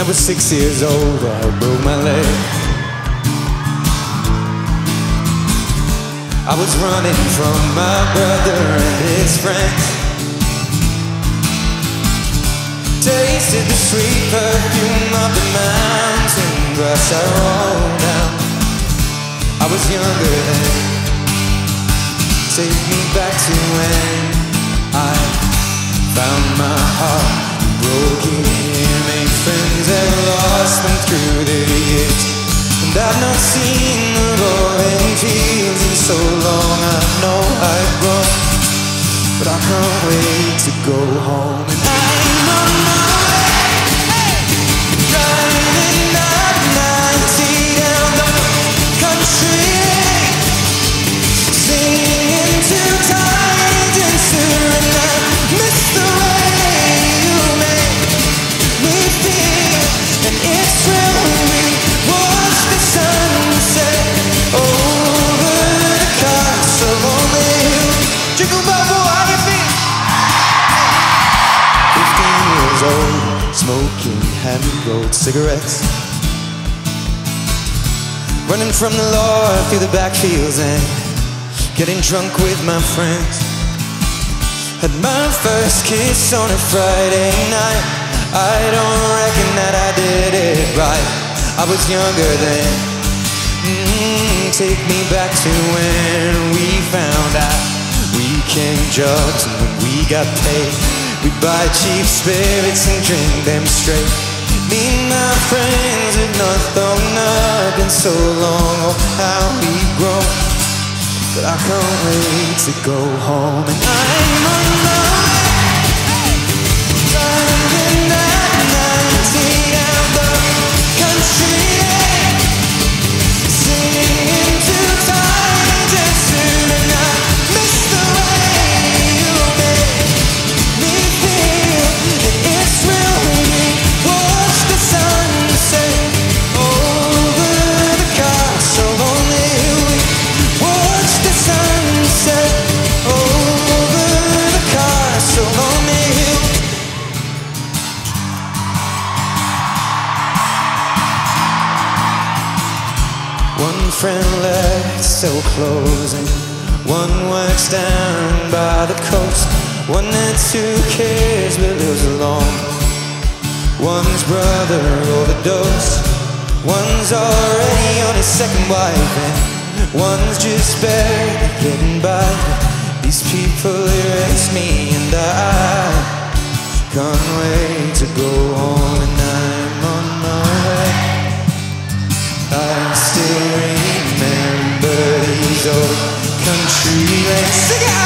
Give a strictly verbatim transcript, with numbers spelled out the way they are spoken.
I was six years old, I broke my leg. I was running from my brother and his friends. Tasted the sweet perfume of the mountain grass I rolled down. I was younger then. Take me back to when I found my heart broken here, made friends and lost them through the years. And I've not seen the roaring fields in so long. I know I've grown, but I can't wait to go home. And I'm on my way, driving up ninety down the country, singing to tides and stirring. I miss the way you make me feel, and it's real when we watch the sunset over the castle on the hill. Jingle bell, how you feel? Fifteen years old, smoking hand-rolled cigarettes, running from the law through the backfields and getting drunk with my friends. Had my first kiss on a Friday night. I don't reckon that I did it right. I was younger then. mm, Take me back to when we found out weekend jobs, and when we got paid, we'd buy cheap spirits and drink them straight. Me and my friends had not thrown up in so long. Oh, how we've grown, but I can't wait to go home. And I'm on my way, driving at ninety down the country, singing to tides and soothing. I miss the way you make me feel, and it's real when we watch the sunset over the castle on the hill. We watch the sunset over the castle on the hill. One friend left still closing, one works down by the coast, one had two kids but lives alone. One's brother overdosed, one's already on his second wife, and one's just barely getting by. These people erase me, and I can't wait to go home. And I'm on my way. I still remember these old country lanes. Sing it!